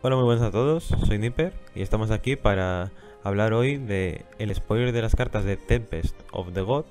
Hola, muy buenas a todos, soy Nipper y estamos aquí para hablar hoy de el spoiler de las cartas de Tempest of the God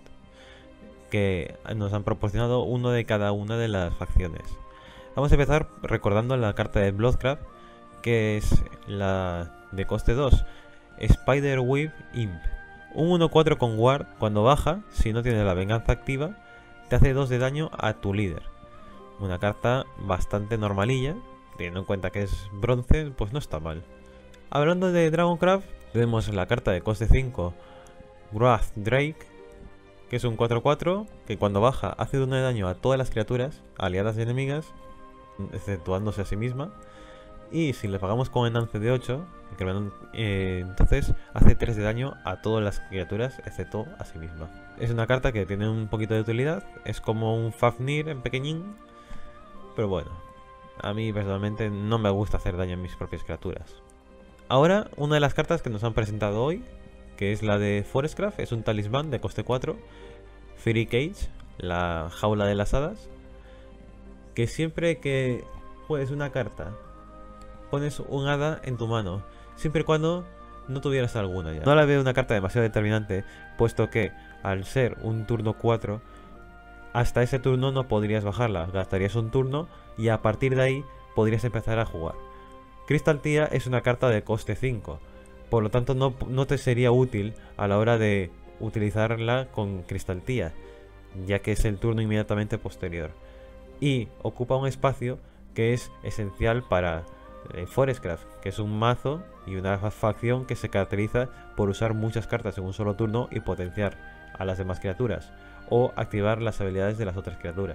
que nos han proporcionado uno de cada una de las facciones. Vamos a empezar recordando la carta de Bloodcraft, que es la de coste 2, Spiderweb Imp. Un 1-4 con Ward, cuando baja, si no tienes la venganza activa, te hace 2 de daño a tu líder. Una carta bastante normalilla, teniendo en cuenta que es bronce, pues no está mal. Hablando de Dragoncraft, tenemos la carta de coste 5, Wrath Drake, que es un 4-4, que cuando baja hace 1 de daño a todas las criaturas, aliadas y enemigas, exceptuándose a sí misma. Y si le pagamos con enance de 8, entonces hace 3 de daño a todas las criaturas, excepto a sí misma. Es una carta que tiene un poquito de utilidad, es como un Fafnir en pequeñín, pero bueno, a mí personalmente no me gusta hacer daño a mis propias criaturas. Ahora, una de las cartas que nos han presentado hoy, que es la de Forestcraft, es un talismán de coste 4, Fairy Cage, la jaula de las hadas, que siempre que juegues una carta, pones un hada en tu mano, siempre y cuando no tuvieras alguna ya. No la veo una carta demasiado determinante, puesto que al ser un turno 4, hasta ese turno no podrías bajarla, gastarías un turno y a partir de ahí podrías empezar a jugar. Crystal Tia es una carta de coste 5, por lo tanto no te sería útil a la hora de utilizarla con Crystal Tia, ya que es el turno inmediatamente posterior. Y ocupa un espacio que es esencial para Forestcraft, que es un mazo y una facción que se caracteriza por usar muchas cartas en un solo turno y potenciar a las demás criaturas, o activar las habilidades de las otras criaturas.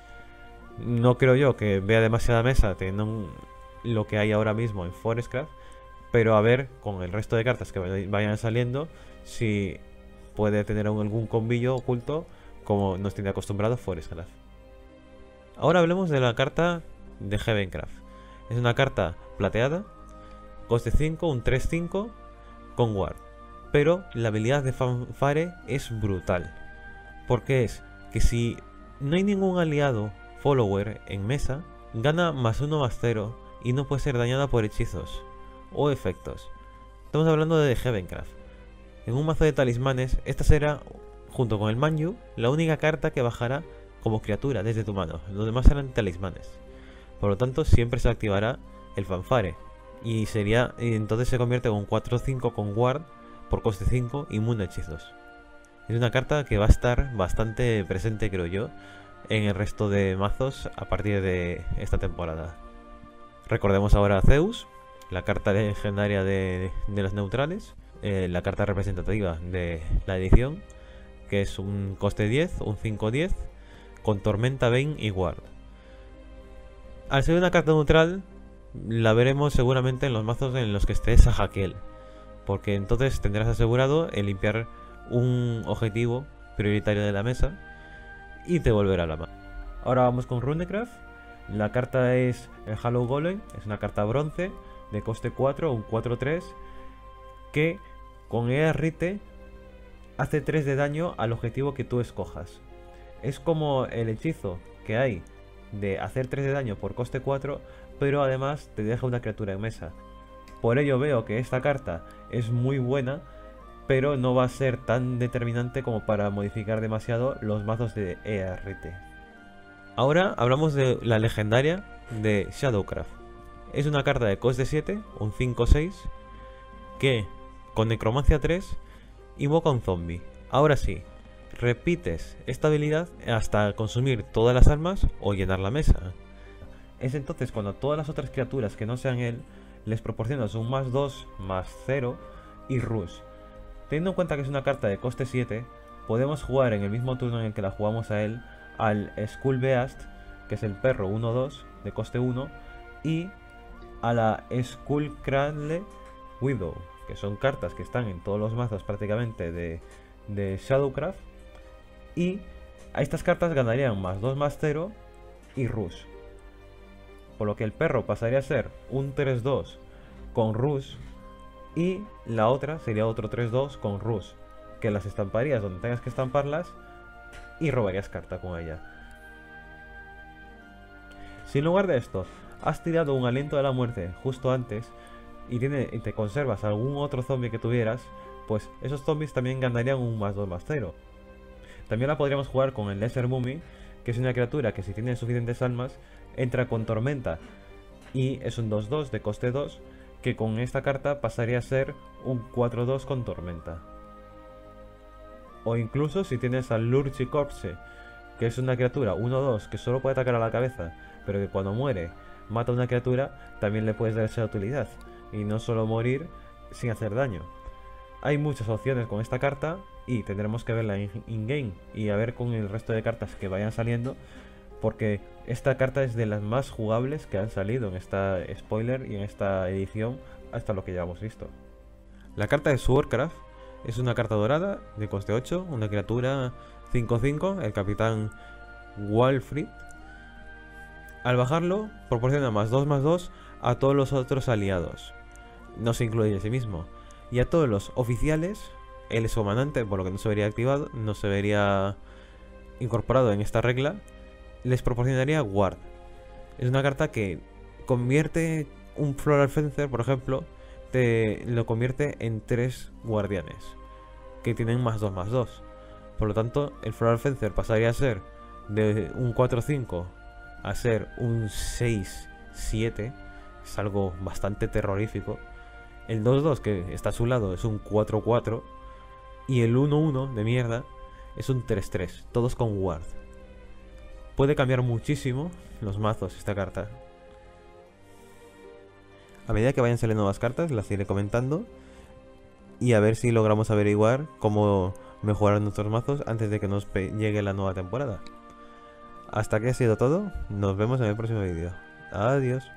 No creo yo que vea demasiada mesa teniendo lo que hay ahora mismo en Forestcraft, pero a ver con el resto de cartas que vayan saliendo si puede tener algún combillo oculto como nos tiene acostumbrado Forestcraft. Ahora hablemos de la carta de Heavencraft. Es una carta plateada, coste 5, un 3-5 con Ward, pero la habilidad de Fanfare es brutal, porque es que si no hay ningún aliado follower en mesa, gana +1/+0 y no puede ser dañada por hechizos o efectos. Estamos hablando de Heavencraft. En un mazo de talismanes, esta será, junto con el Manju, la única carta que bajará como criatura desde tu mano. Los demás serán talismanes. Por lo tanto, siempre se activará el Fanfare. Y entonces se convierte en un 4-5 con Ward por coste 5 inmune a hechizos. Es una carta que va a estar bastante presente, creo yo, en el resto de mazos a partir de esta temporada. Recordemos ahora a Zeus, la carta legendaria de los neutrales, la carta representativa de la edición, que es un coste 10, un 5-10, con Tormenta, Bane y Ward. Al ser una carta neutral, la veremos seguramente en los mazos en los que esté Sahagel, porque entonces tendrás asegurado el limpiar un objetivo prioritario de la mesa y te volverá a la mano. Ahora vamos con Runecraft. La carta es el Hollow Golem, es una carta bronce de coste 4, un 4-3, que con Rite hace 3 de daño al objetivo que tú escojas. Es como el hechizo que hay de hacer 3 de daño por coste 4, pero además te deja una criatura en mesa. Por ello veo que esta carta es muy buena, pero no va a ser tan determinante como para modificar demasiado los mazos de ERT. Ahora hablamos de la legendaria de Shadowcraft. Es una carta de coste 7, un 5-6, que con Necromancia 3 invoca un zombie. Ahora sí, repites esta habilidad hasta consumir todas las armas o llenar la mesa. Es entonces cuando todas las otras criaturas que no sean él les proporcionas un +2/+0 y rush. Teniendo en cuenta que es una carta de coste 7, podemos jugar en el mismo turno en el que la jugamos a él al Skullbeast, que es el perro 1-2 de coste 1, y a la Skullcradle Widow, que son cartas que están en todos los mazos prácticamente de Shadowcraft, y a estas cartas ganarían +2/+0 y rush. Por lo que el perro pasaría a ser un 3-2 con rush, y la otra sería otro 3-2 con rush, que las estamparías donde tengas que estamparlas y robarías carta con ella. Si en lugar de esto has tirado un aliento de la muerte justo antes y te conservas algún otro zombie que tuvieras, pues esos zombies también ganarían un +2/+0. También la podríamos jugar con el Lesser Mummy, que es una criatura que si tiene suficientes almas, entra con tormenta y es un 2/2 de coste 2, que con esta carta pasaría a ser un 4/2 con tormenta. O incluso si tienes al Lurchi Corpse, que es una criatura 1/2 que solo puede atacar a la cabeza, pero que cuando muere mata a una criatura, también le puedes dar esa utilidad, y no solo morir sin hacer daño. Hay muchas opciones con esta carta y tendremos que verla in-game y a ver con el resto de cartas que vayan saliendo, porque esta carta es de las más jugables que han salido en esta spoiler y en esta edición hasta lo que ya hemos visto. La carta de Swordcraft es una carta dorada de coste 8, una criatura 5/5, el capitán Walfrid. Al bajarlo, proporciona +2/+2 a todos los otros aliados. No se incluye a sí mismo. Y a todos los oficiales, él es comandante, por lo que no se vería activado, no se vería incorporado en esta regla, les proporcionaría Guard. Es una carta que convierte un Floral Fencer, por ejemplo, lo convierte en 3 guardianes, que tienen +2/+2. Por lo tanto, el Floral Fencer pasaría a ser de un 4/5 a ser un 6/7, es algo bastante terrorífico. El 2/2 que está a su lado es un 4/4 y el 1/1 de mierda es un 3/3, todos con Ward. Puede cambiar muchísimo los mazos esta carta. A medida que vayan saliendo nuevas cartas las iré comentando y a ver si logramos averiguar cómo mejorar nuestros mazos antes de que nos llegue la nueva temporada. Hasta aquí ha sido todo, nos vemos en el próximo vídeo. Adiós.